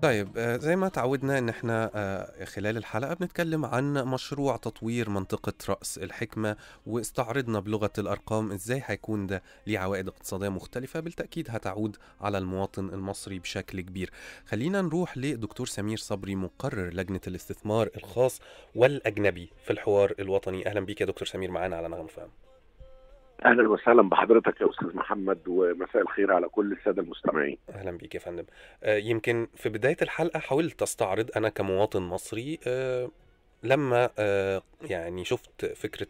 طيب زي ما تعودنا ان احنا خلال الحلقة بنتكلم عن مشروع تطوير منطقة رأس الحكمة، واستعرضنا بلغة الأرقام ازاي هيكون ده ليه عوائد اقتصادية مختلفة بالتأكيد هتعود على المواطن المصري بشكل كبير. خلينا نروح لدكتور سمير صبري، مقرر لجنة الاستثمار الخاص والأجنبي في الحوار الوطني. أهلا بيك يا دكتور سمير معانا على نغم فهم. اهلا وسهلا بحضرتك يا استاذ محمد، ومساء الخير على كل الساده المستمعين. اهلا بيك يا فندم. يمكن في بداية الحلقة حاولت استعرض انا كمواطن مصري لما يعني شفت فكرة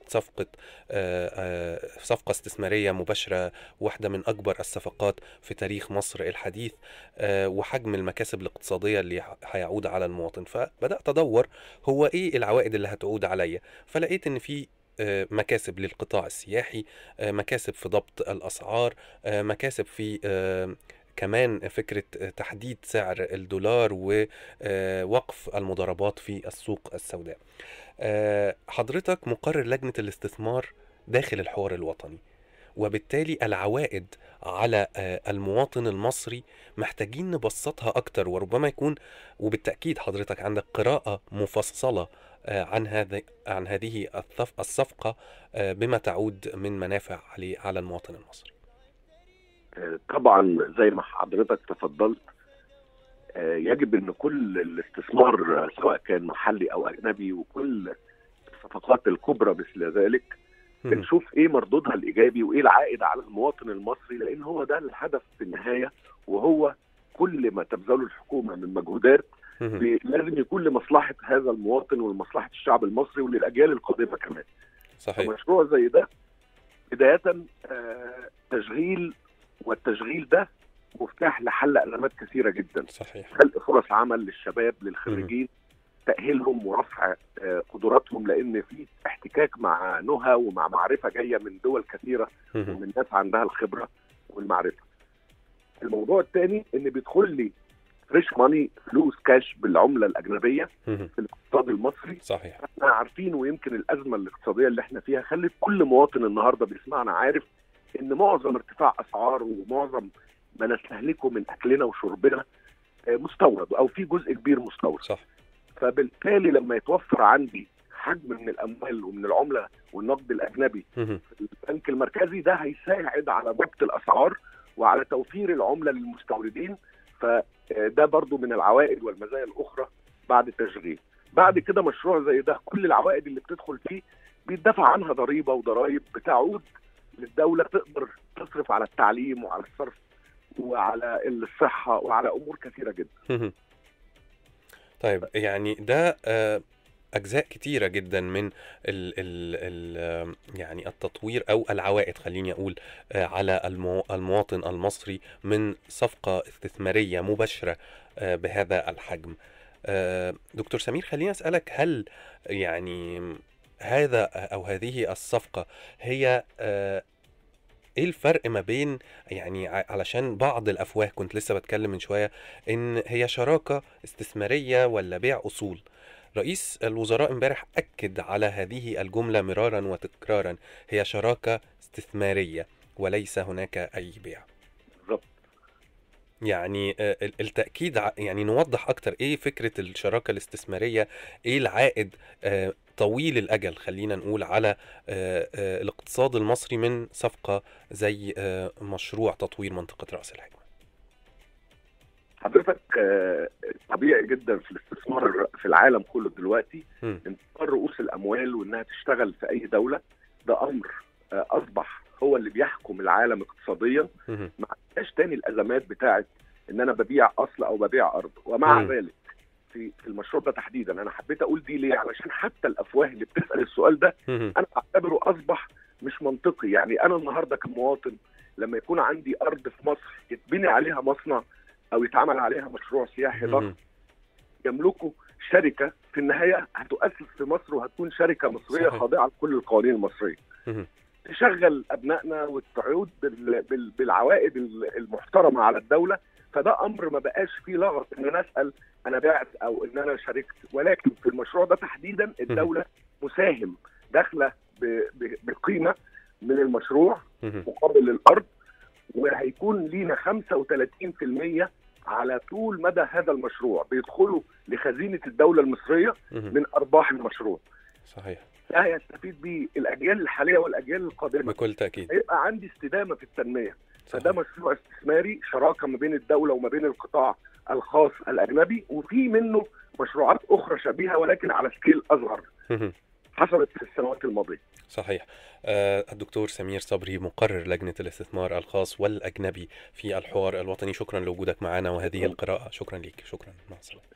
صفقة استثمارية مباشرة، واحدة من أكبر الصفقات في تاريخ مصر الحديث، وحجم المكاسب الاقتصادية اللي هيعود على المواطن. فبدأت أدور هو إيه العوائد اللي هتعود عليا، فلقيت إن في مكاسب للقطاع السياحي، مكاسب في ضبط الأسعار، مكاسب في كمان فكرة تحديد سعر الدولار ووقف المضاربات في السوق السوداء. حضرتك مقرر لجنة الاستثمار داخل الحوار الوطني، وبالتالي العوائد على المواطن المصري محتاجين نبسطها أكتر، وربما يكون وبالتأكيد حضرتك عندك قراءة مفصلة عن هذه الصفقة بما تعود من منافع على المواطن المصري. طبعا زي ما حضرتك تفضلت، يجب ان كل الاستثمار سواء كان محلي او اجنبي وكل الصفقات الكبرى مثل ذلك بنشوف ايه مردودها الايجابي وايه العائد على المواطن المصري، لان هو ده الهدف في النهايه، وهو كل ما تبذله الحكومه من مجهودات لازم يكون لمصلحه هذا المواطن ولمصلحه الشعب المصري وللاجيال القادمه كمان. صحيح. مشروع زي ده بدايه تشغيل، والتشغيل ده مفتاح لحل أزمات كثيرة جدا. صحيح. خلق فرص عمل للشباب للخريجين، تأهيلهم ورفع قدراتهم، لأن في احتكاك مع نهى ومع معرفة جاية من دول كثيرة ومن ناس عندها الخبرة والمعرفة. الموضوع الثاني إن بيدخل لي فريش ماني، فلوس كاش بالعملة الأجنبية في الاقتصاد المصري. صحيح. احنا عارفين، ويمكن الأزمة الاقتصادية اللي احنا فيها خلت كل مواطن النهاردة بيسمعنا عارف إن معظم ارتفاع أسعار ومعظم ما نستهلكه من أكلنا وشربنا مستورد، أو في جزء كبير مستورد. صح. فبالتالي لما يتوفر عندي حجم من الأموال ومن العملة والنقد الأجنبي في البنك المركزي، ده هيساعد على ضبط الأسعار وعلى توفير العملة للمستوردين. فده برضو من العوائد والمزايا الأخرى بعد التشغيل. بعد كده مشروع زي ده كل العوائد اللي بتدخل فيه بيدفع عنها ضريبة وضرائب بتعود للدولة، تقدر تصرف على التعليم وعلى الصرف وعلى الصحة وعلى أمور كثيرة جدا. طيب يعني ده أجزاء كتيرة جدا من ال يعني التطوير أو العوائد، خليني أقول، على المواطن المصري من صفقة استثمارية مباشرة بهذا الحجم. دكتور سمير، خليني أسألك، هل يعني هذا أو هذه الصفقة هي ايه الفرق ما بين، يعني علشان بعض الافواه كنت لسه بتكلم من شوية ان هي شراكة استثمارية ولا بيع اصول؟ رئيس الوزراء امبارح اكد على هذه الجملة مرارا وتكرارا، هي شراكة استثمارية وليس هناك اي بيع. بالظبط. يعني التأكيد يعني نوضح اكتر ايه فكرة الشراكة الاستثمارية، ايه العائد طويل الأجل خلينا نقول على الاقتصاد المصري من صفقة زي مشروع تطوير منطقة رأس الحكمة؟ حضرتك طبيعي جدا في الاستثمار في العالم كله دلوقتي انتقال رؤوس الأموال وإنها تشتغل في أي دولة، ده أمر أصبح هو اللي بيحكم العالم اقتصاديا. ما عندناش تاني الأزمات بتاعت إن أنا ببيع أصل أو ببيع أرض. ومع ذلك في المشروع ده تحديدا انا حبيت اقول دي ليه، علشان حتى الافواه اللي بتسال السؤال ده انا بعتبره اصبح مش منطقي. يعني انا النهارده كمواطن لما يكون عندي ارض في مصر يتبني عليها مصنع او يتعمل عليها مشروع سياحي ضخم يملكه شركه، في النهايه هتؤسس في مصر وهتكون شركه مصريه خاضعه لكل القوانين المصريه، تشغل ابنائنا وتعود بالعوائد المحترمه على الدوله. فده امر ما بقاش فيه لغط ان انا اسال انا بعت او ان انا شاركت، ولكن في المشروع ده تحديدا الدوله مساهم داخله بقيمه من المشروع مقابل الارض، وهيكون لينا 35% على طول مدى هذا المشروع بيدخلوا لخزينة الدولة المصرية من أرباح المشروع. صحيح. ده يستفيد به الأجيال الحالية والأجيال القادمة بكل تأكيد. هيبقى عندي استدامة في التنمية. صحيح. فده مشروع استثماري، شراكة ما بين الدولة وما بين القطاع الخاص الأجنبي، وفي منه مشروعات أخرى شبيهة ولكن على سكيل أصغر حصلت في السنوات الماضية. صحيح. الدكتور سمير صبري، مقرر لجنة الاستثمار الخاص والأجنبي في الحوار الوطني، شكرا لوجودك معنا وهذه القراءة. شكرا لك. شكرا. مع السلامة.